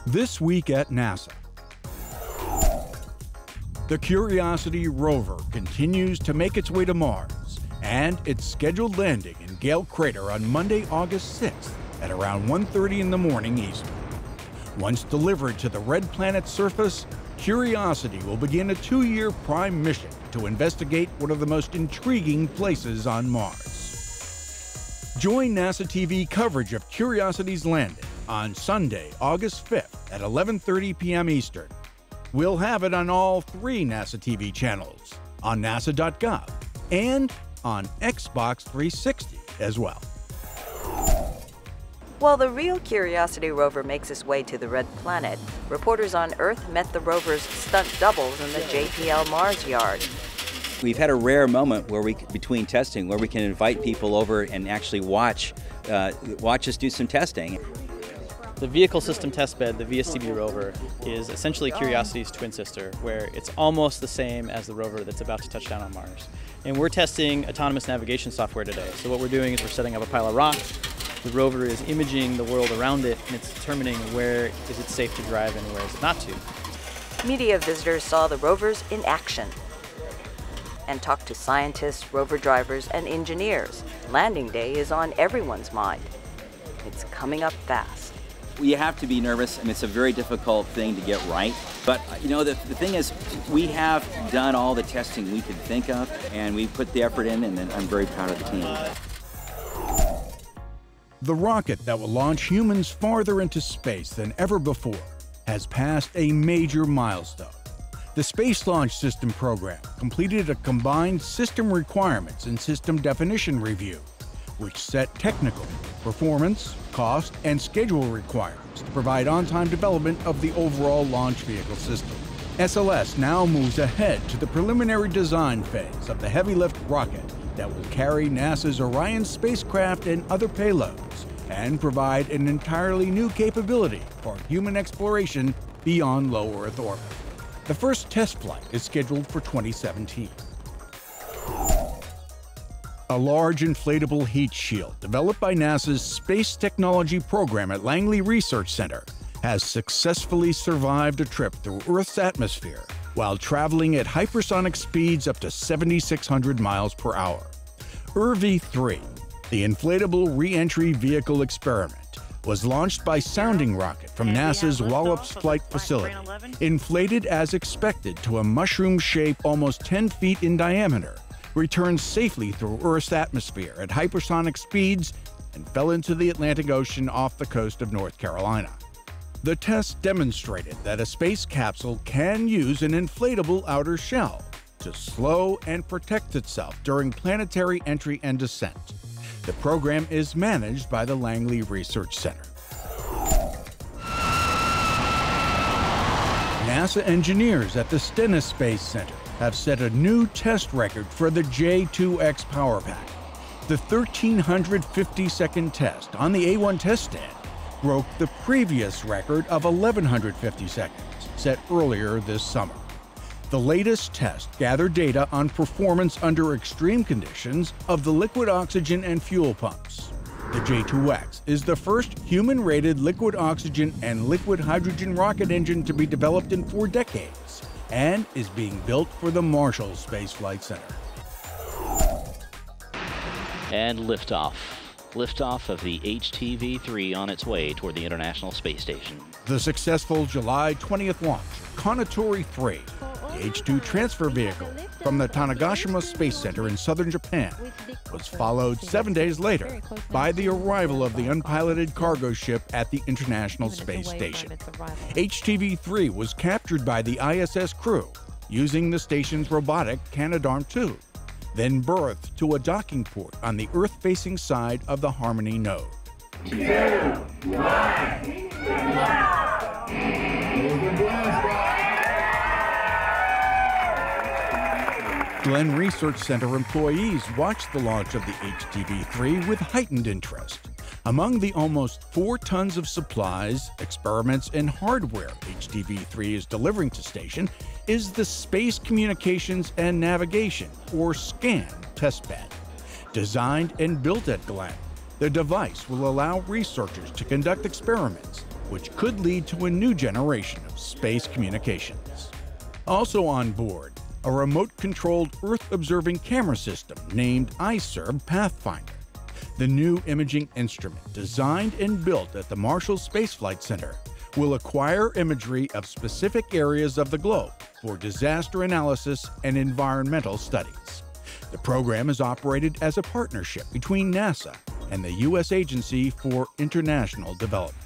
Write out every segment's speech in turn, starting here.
This week at NASA. The Curiosity rover continues to make its way to Mars, and its scheduled landing in Gale Crater on Monday, August 6th at around 1:30 in the morning Eastern. Once delivered to the red planet's surface, Curiosity will begin a 2-year prime mission to investigate one of the most intriguing places on Mars. Join NASA TV coverage of Curiosity's landing on Sunday, August 5th at 11:30 p.m. Eastern. We'll have it on all 3 NASA TV channels, on nasa.gov, and on Xbox 360 as well. While the real Curiosity rover makes its way to the red planet, reporters on Earth met the rover's stunt doubles in the JPL Mars yard. We've had a rare moment between testing where we can invite people over and actually watch us do some testing. The Vehicle System Testbed, the VSTB rover, is essentially Curiosity's twin sister, where it's almost the same as the rover that's about to touch down on Mars. And we're testing autonomous navigation software today. So what we're doing is we're setting up a pile of rocks. The rover is imaging the world around it, and it's determining where is it safe to drive and where is it not to. Media visitors saw the rovers in action and talked to scientists, rover drivers, and engineers. Landing day is on everyone's mind. It's coming up fast. You have to be nervous, and it's a very difficult thing to get right. But you know, the thing is, we have done all the testing we could think of, and we put the effort in, and I'm very proud of the team. The rocket that will launch humans farther into space than ever before has passed a major milestone. The Space Launch System program completed a combined system requirements and system definition review, which set technical, performance, cost, and schedule requirements to provide on-time development of the overall launch vehicle system. SLS now moves ahead to the preliminary design phase of the heavy-lift rocket that will carry NASA's Orion spacecraft and other payloads and provide an entirely new capability for human exploration beyond low Earth orbit. The first test flight is scheduled for 2017. A large inflatable heat shield developed by NASA's Space Technology Program at Langley Research Center has successfully survived a trip through Earth's atmosphere while traveling at hypersonic speeds up to 7,600 miles per hour. ERV-3, the inflatable re-entry vehicle experiment, was launched by sounding rocket from NASA's Wallops Flight Facility, inflated as expected to a mushroom shape almost 10 feet in diameter, returned safely through Earth's atmosphere at hypersonic speeds, and fell into the Atlantic Ocean off the coast of North Carolina. The test demonstrated that a space capsule can use an inflatable outer shell to slow and protect itself during planetary entry and descent. The program is managed by the Langley Research Center. NASA engineers at the Stennis Space Center have set a new test record for the J2X power pack. The 1,350-second test on the A1 test stand broke the previous record of 1,150 seconds, set earlier this summer. The latest test gathered data on performance under extreme conditions of the liquid oxygen and fuel pumps. The J2X is the first human-rated liquid oxygen and liquid hydrogen rocket engine to be developed in 4 decades and is being built for the Marshall Space Flight Center. And liftoff. Liftoff of the HTV-3 on its way toward the International Space Station. The successful July 20th launch of Kanatori 3, the H-2 transfer vehicle from the Tanegashima Space Center in southern Japan, was followed 7 days later by the arrival of the unpiloted cargo ship at the International Space Station. HTV-3 was captured by the ISS crew using the station's robotic Canadarm2, then berthed to a docking port on the Earth-facing side of the Harmony node. 2, 1, Glenn Research Center employees watched the launch of the HTV-3 with heightened interest. Among the almost 4 tons of supplies, experiments, and hardware HTV-3 is delivering to station is the Space Communications and Navigation, or SCAN, testbed. Designed and built at Glenn, the device will allow researchers to conduct experiments which could lead to a new generation of space communications. Also on board, a remote-controlled Earth-observing camera system named iServe Pathfinder. The new imaging instrument, designed and built at the Marshall Space Flight Center, will acquire imagery of specific areas of the globe for disaster analysis and environmental studies. The program is operated as a partnership between NASA and the U.S. Agency for International Development.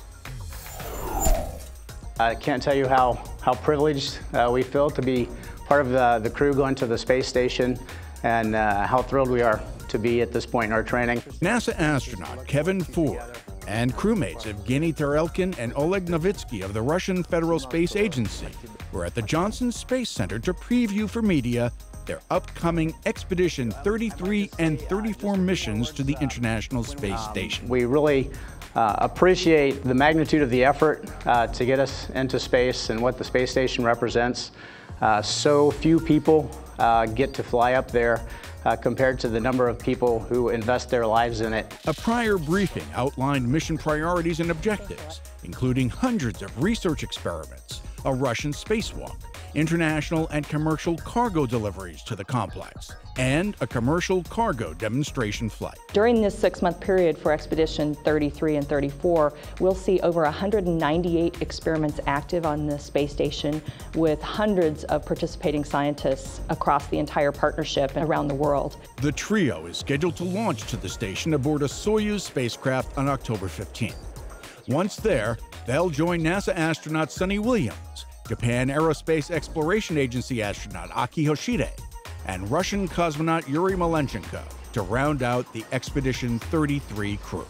I can't tell you how privileged we feel to be part of the crew going to the space station, and how thrilled we are to be at this point in our training. NASA astronaut Kevin Ford and crewmates Evgeny Tarelkin and Oleg Novitsky of the Russian Federal Space Agency were at the Johnson Space Center to preview for media their upcoming Expedition 33 and 34 missions to the International Space Station. We really appreciate the magnitude of the effort to get us into space and what the space station represents. So few people get to fly up there compared to the number of people who invest their lives in it. A prior briefing outlined mission priorities and objectives, including hundreds of research experiments, a Russian spacewalk, international and commercial cargo deliveries to the complex, and a commercial cargo demonstration flight. During this 6-month period for Expedition 33 and 34, we'll see over 198 experiments active on the space station, with hundreds of participating scientists across the entire partnership and around the world. The trio is scheduled to launch to the station aboard a Soyuz spacecraft on October 15th. Once there, they'll join NASA astronaut Sunny Williams, Japan Aerospace Exploration Agency astronaut Aki Hoshide, and Russian cosmonaut Yuri Malenchenko to round out the Expedition 33 crew.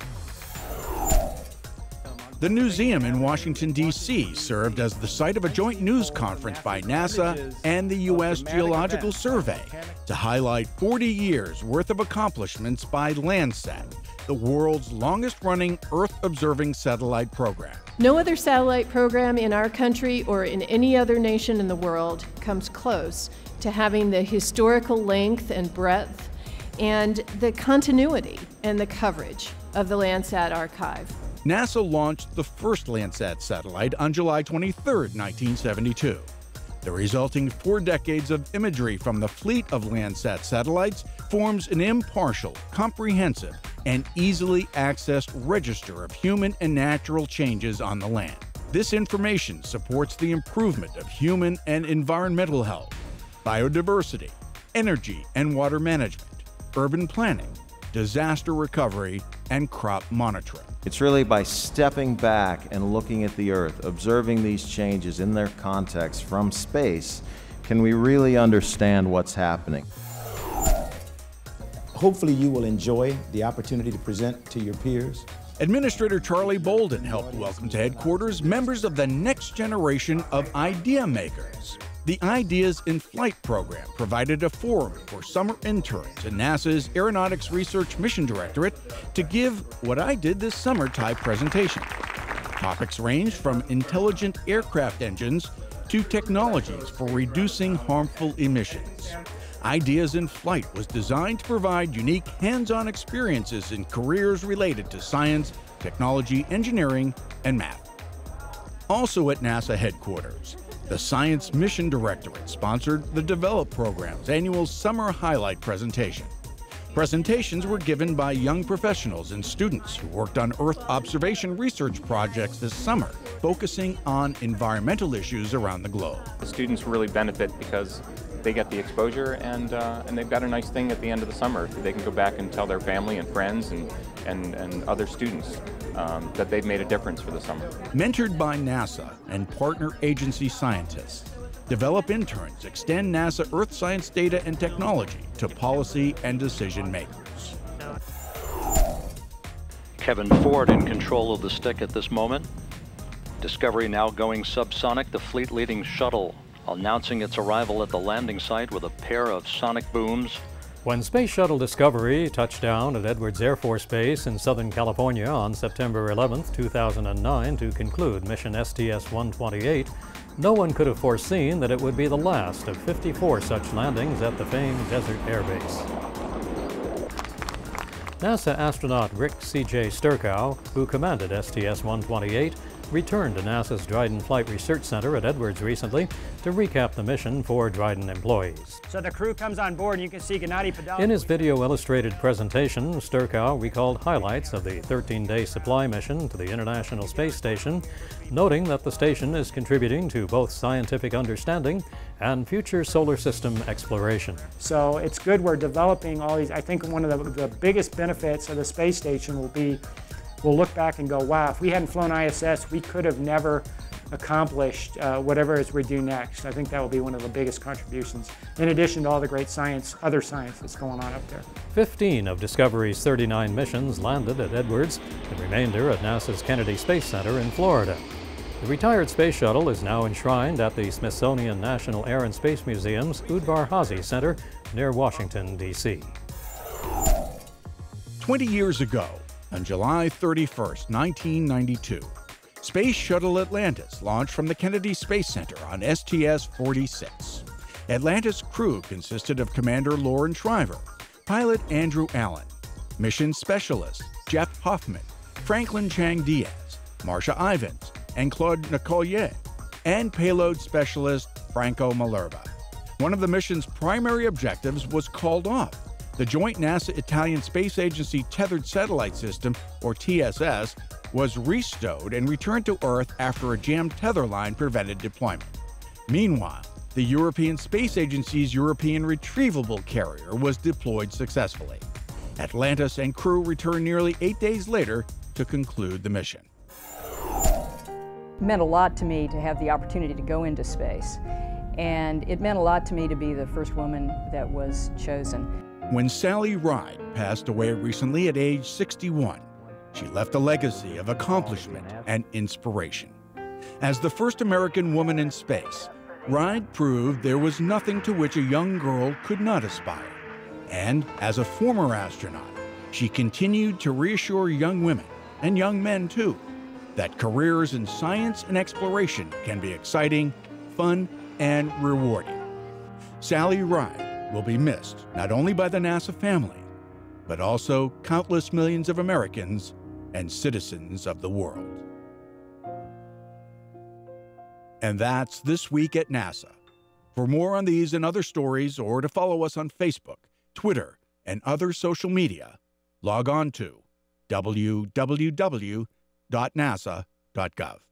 The museum in Washington, D.C. served as the site of a joint news conference by NASA and the U.S. Geological Survey to highlight 40 years' worth of accomplishments by Landsat, the world's longest-running Earth-observing satellite program. No other satellite program in our country or in any other nation in the world comes close to having the historical length and breadth and the continuity and the coverage of the Landsat archive. NASA launched the first Landsat satellite on July 23, 1972. The resulting 4 decades of imagery from the fleet of Landsat satellites forms an impartial, comprehensive, and easily accessed register of human and natural changes on the land. This information supports the improvement of human and environmental health, biodiversity, energy and water management, urban planning, disaster recovery, and crop monitoring. It's really by stepping back and looking at the Earth, observing these changes in their context from space, can we really understand what's happening. Hopefully you will enjoy the opportunity to present to your peers. Administrator Charlie Bolden helped welcome to headquarters members of the next generation of idea makers. The Ideas in Flight program provided a forum for summer interns in NASA's Aeronautics Research Mission Directorate to give what I did this summer type presentation. Topics ranged from intelligent aircraft engines to technologies for reducing harmful emissions. Ideas in Flight was designed to provide unique hands-on experiences in careers related to science, technology, engineering, and math. Also at NASA headquarters, the Science Mission Directorate sponsored the Develop program's annual summer highlight presentation. Presentations were given by young professionals and students who worked on Earth observation research projects this summer, focusing on environmental issues around the globe. The students really benefit because they get the exposure and they've got a nice thing at the end of the summer. They can go back and tell their family and friends and other students that they've made a difference for the summer. Mentored by NASA and partner agency scientists, Develop interns extend NASA Earth science data and technology to policy and decision makers. Kevin Ford in control of the stick at this moment. Discovery now going subsonic, the fleet-leading shuttle announcing its arrival at the landing site with a pair of sonic booms. When Space Shuttle Discovery touched down at Edwards Air Force Base in Southern California on September 11, 2009 to conclude mission STS-128, no one could have foreseen that it would be the last of 54 such landings at the famed Desert Air Base. NASA astronaut Rick C.J. Sturkow, who commanded STS-128, returned to NASA's Dryden Flight Research Center at Edwards recently to recap the mission for Dryden employees. So the crew comes on board and you can see Gennady Podolsky. In his video illustrated presentation, Sturkow recalled highlights of the 13-day supply mission to the International Space Station, noting that the station is contributing to both scientific understanding and future solar system exploration. So it's good we're developing all these. I think one of the biggest benefits of the space station will be we'll look back and go, wow, if we hadn't flown ISS, we could have never accomplished whatever it is we do next. I think that will be one of the biggest contributions, in addition to all the great science, other science that's going on up there. 15 of Discovery's 39 missions landed at Edwards, the remainder at NASA's Kennedy Space Center in Florida. The retired space shuttle is now enshrined at the Smithsonian National Air and Space Museum's Udvar Hazy Center near Washington, D.C. 20 years ago, on July 31st, 1992, Space Shuttle Atlantis launched from the Kennedy Space Center on STS-46. Atlantis' crew consisted of Commander Lauren Shriver, pilot Andrew Allen, mission specialist Jeff Hoffman, Franklin Chang Diaz, Marcia Ivins, and Claude Nicollier, and payload specialist Franco Malerba. One of the mission's primary objectives was called off. The joint NASA-Italian Space Agency Tethered Satellite System, or TSS, was restowed and returned to Earth after a jammed tether line prevented deployment. Meanwhile, the European Space Agency's European Retrievable Carrier was deployed successfully. Atlantis and crew returned nearly 8 days later to conclude the mission. It meant a lot to me to have the opportunity to go into space, and it meant a lot to me to be the first woman that was chosen. When Sally Ride passed away recently at age 61, she left a legacy of accomplishment and inspiration. As the first American woman in space, Ride proved there was nothing to which a young girl could not aspire. And as a former astronaut, she continued to reassure young women, and young men too, that careers in science and exploration can be exciting, fun, and rewarding. Sally Ride will be missed not only by the NASA family, but also countless millions of Americans and citizens of the world. And that's This Week at NASA. For more on these and other stories, or to follow us on Facebook, Twitter, and other social media, log on to www.nasa.gov.